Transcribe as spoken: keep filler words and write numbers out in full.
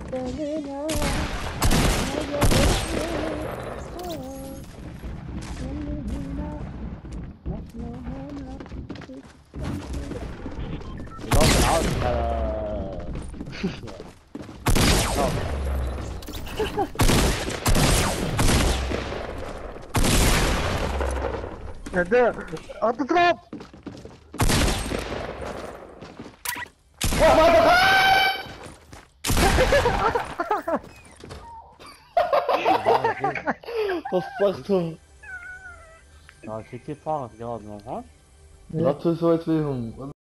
الوقت عاوز على ده هتضرب. وفقتهم. Ja, ich krieg die Fahrrad gerade noch, ha? Ja, so weit wie